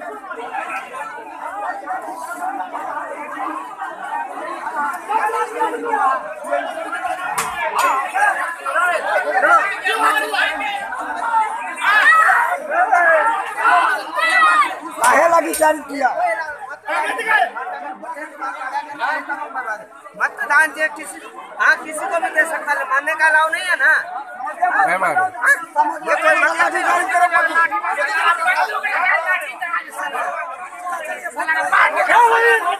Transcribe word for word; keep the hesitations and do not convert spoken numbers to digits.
काहे लगी चाल किया मतदान जे किसी हाँ किसी को भी दे सकता है, मानने का अलाउ नहीं है ना। मैं मानो ये कोई मतलब नहीं